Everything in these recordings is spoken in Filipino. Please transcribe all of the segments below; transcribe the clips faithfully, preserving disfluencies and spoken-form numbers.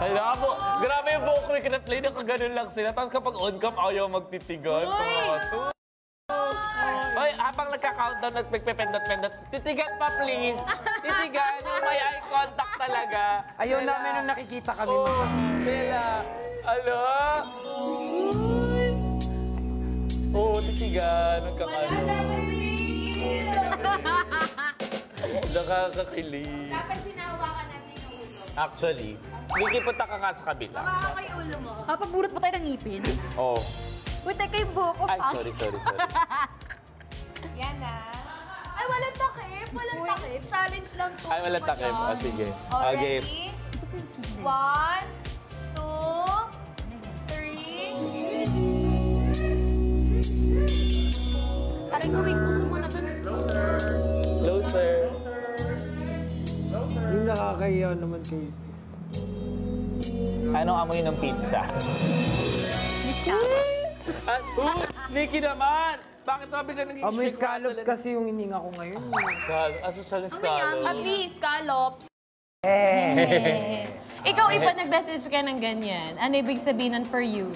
Hala po, grabe yung buhok ko kinaplay na kaganon lang sila. Tapos kapag on-cam, ayaw magtitigan. Hoy, habang nagka-countdown, nagpipendot-pendot, titigan pa please. Titigan, yung may eye contact talaga. Ayaw namin nung nakikita kami. Oh, Sela. Alo? Oo, oh, titigan. Nagkakaroon. Nakakakilig. Dapat sinahawakan natin yung ulo. Actually, nikipunta ka nga sa kabila. Hawakan ko yung ulo mo. Papaburot pa tayo ng ngipin? Oo. Uy, teka yung buhok ko Ay, pa. sorry, sorry, sorry. Yan na. Ay, walang takip. Walang takip. Challenge lang to. Ay, walang takip. Ah, sige. Oh, Okay. ready? One, two, three. Parang gawin puso mo na dun. Closer. Yung nakakahiya naman kayo. Anong amoy ng pizza? Ah, uh, Nikki naman! Bakit nabi na naging Amoy scallops kasi yung hininga ko ngayon. Scallops. Aso sa scallops. At least, scallops. Eh. Ikaw, iba nag-message ka ng ganyan. Ano ibig sabihin nun for you?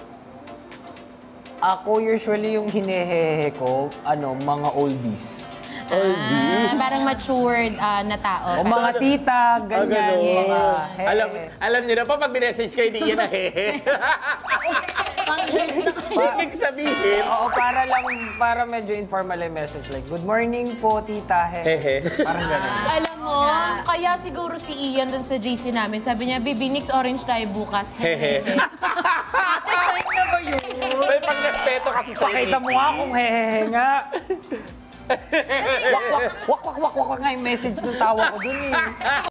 Ako usually yung hinehehe ko, ano, mga oldies. Ah, parang matured ah, na tao. O mga tita, ganyan. ganun. Mga hehe. Alam, alam niyo na pa pag binessage kayo, di yan na hehe. Ibig sabihin. Oo, para lang, para medyo informal yung message. Like, good morning po, tita, hehe. Hehe. Parang gano'n. Alam mo, kaya siguro si Ian dun sa J C namin, sabi niya, Baby, Nix orange tayo bukas. Hehe. Ate, sign na ba yun? May pag-respeto kasi sa Pakita mo nga kung hehehe nga. Wak, wak, wak, wak, wak, wak nga yung message ng tawa ko dun eh.